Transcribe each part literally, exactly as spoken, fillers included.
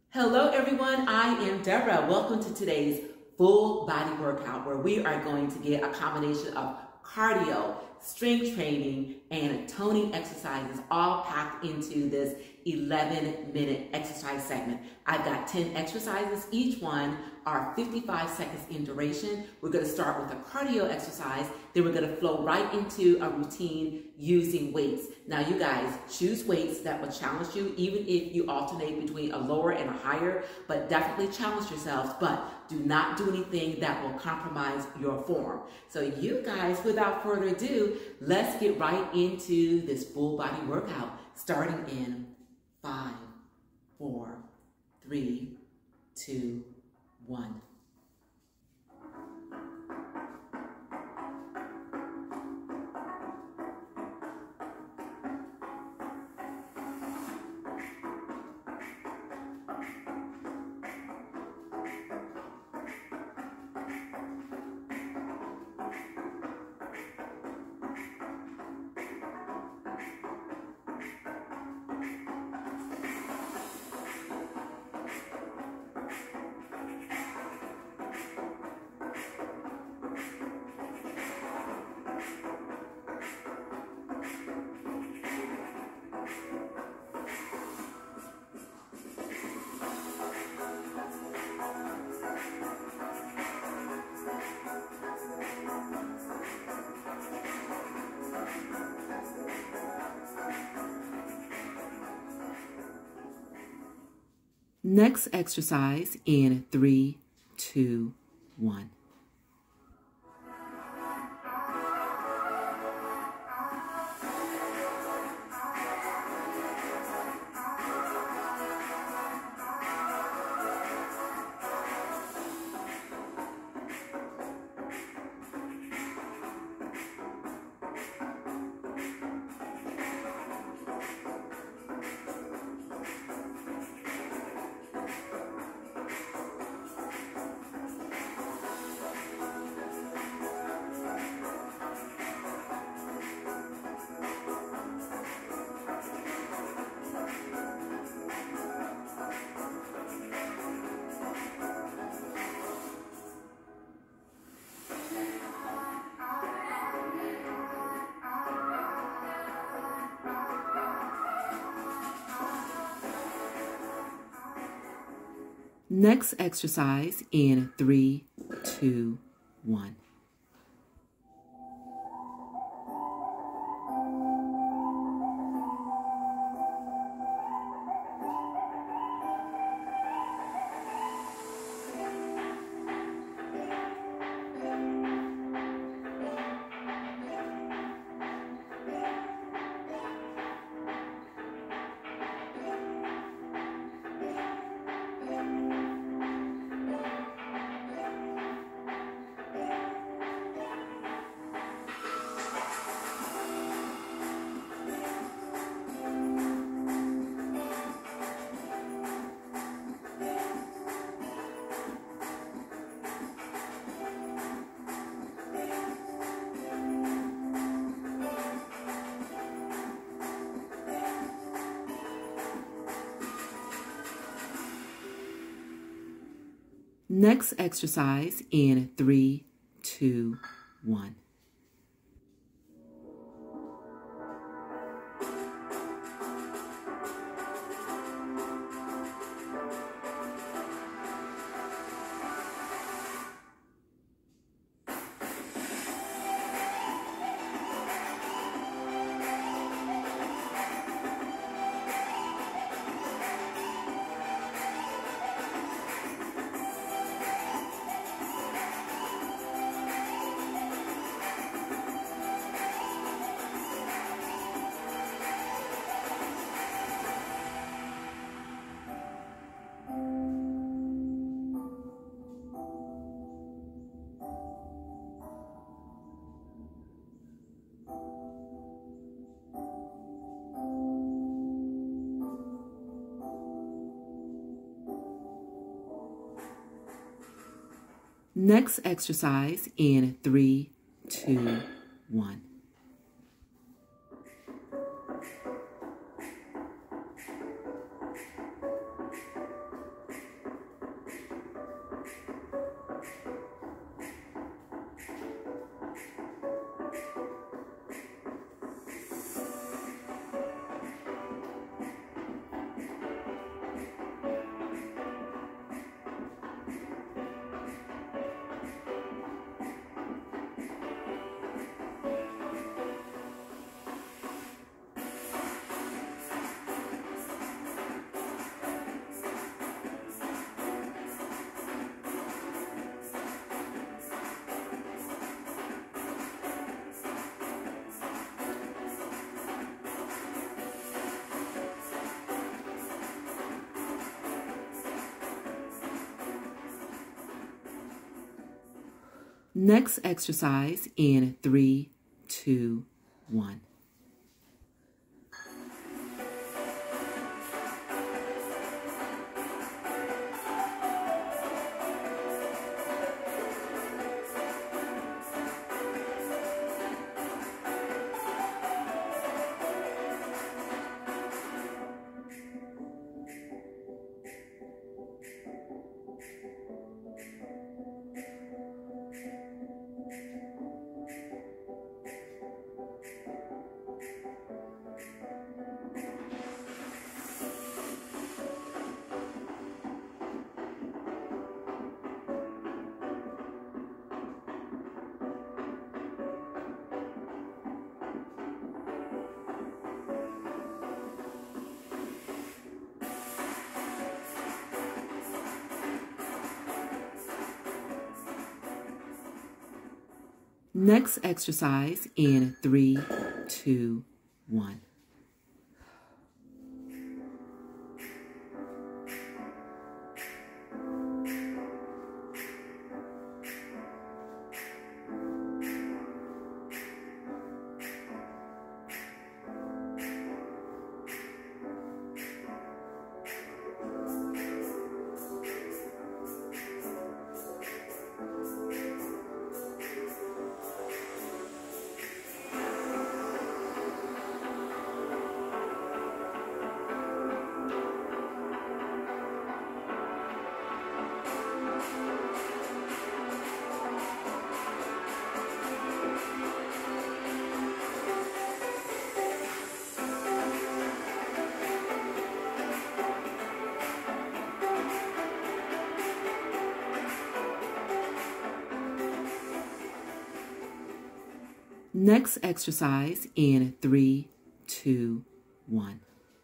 Hello everyone, I am Deborah. Welcome to today's full body workout where we are going to get a combination of cardio, strength training, and toning exercises all packed into this eleven minute exercise segment. I've got ten exercises. Each one are fifty-five seconds in duration. We're going to start with a cardio exercise, then we're going to flow right into a routine using weights. Now you guys, choose weights that will challenge you, even if you alternate between a lower and a higher, but definitely challenge yourselves, but do not do anything that will compromise your form. So you guys, without further ado, let's get right into this full body workout, starting in five, four, three, two, one. Next exercise in three, two, one. Next exercise in three, two, one. Next exercise in three, two, one. Next exercise in three, two, one. Next exercise in three, two, one. Next exercise in three, two, one. Next exercise in three, two, one.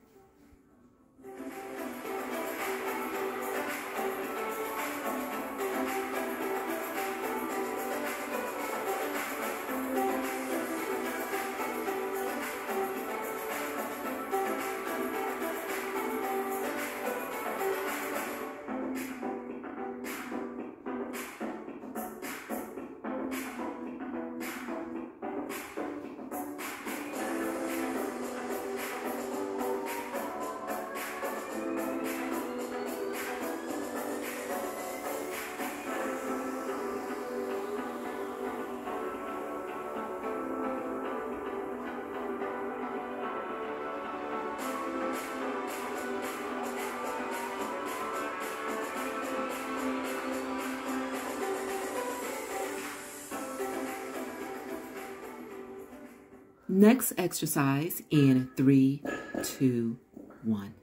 Next exercise in three, two, one.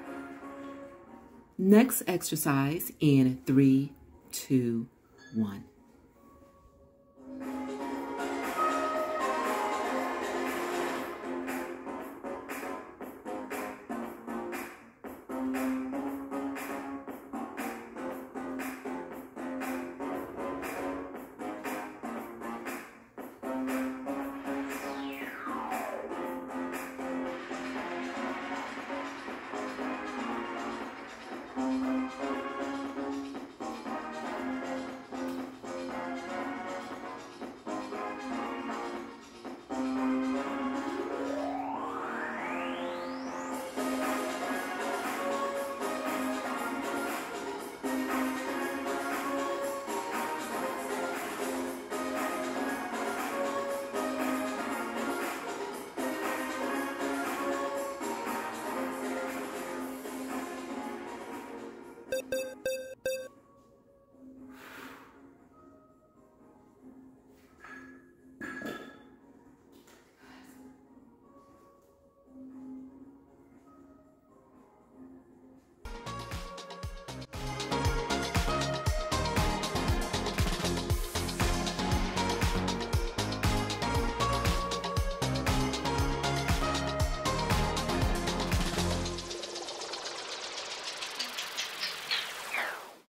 Next exercise in three, two, one.